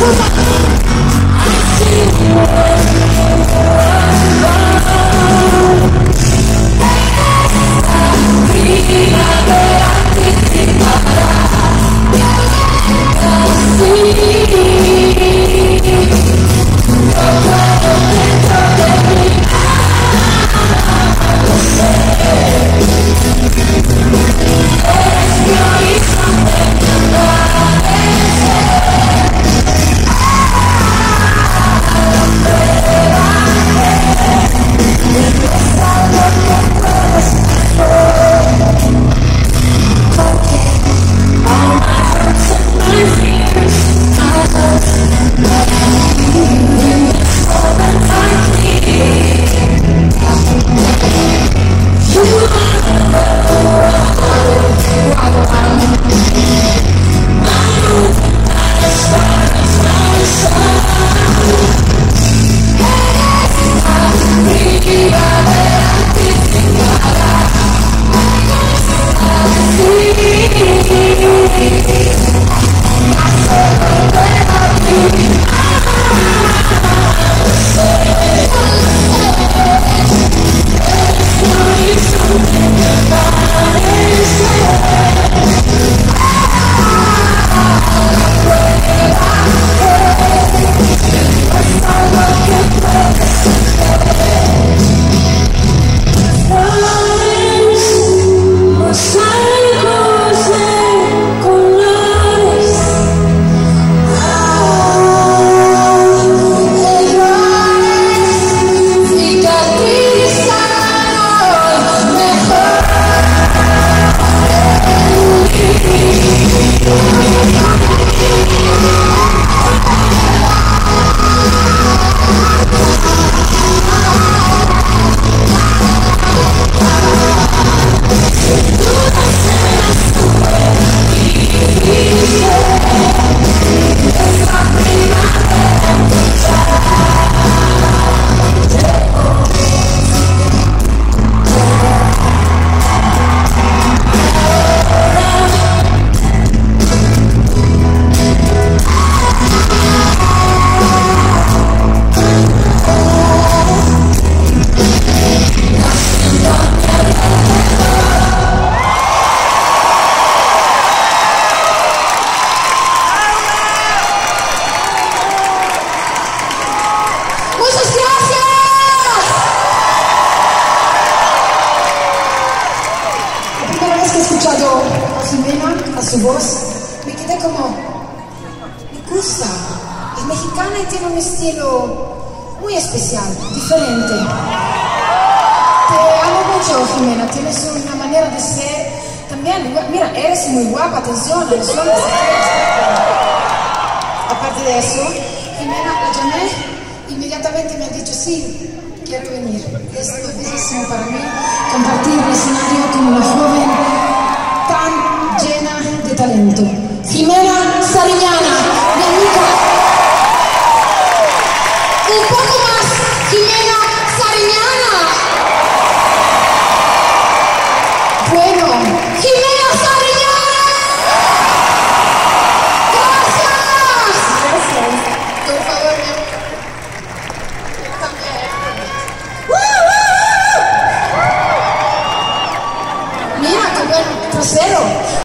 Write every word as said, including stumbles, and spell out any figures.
su voz, me quedé como, me gusta. Es mexicana y tiene un estilo muy especial, diferente. Te amo mucho, Jimena, tienes una manera de ser también, mira, eres muy guapa, atención, los hombres. Aparte de eso, Jimena la llamé, inmediatamente me ha dicho, sí, quiero venir. Es bellísimo para mí compartir el escenario con una joven tan llena de talento. Jimena Sariñana, mi amiga. Un poco más, Jimena Sariñana. Bueno, Jimena Sariñana. Gracias. Gracias. Por favor, mi amor. También. Mira, qué buen trasero.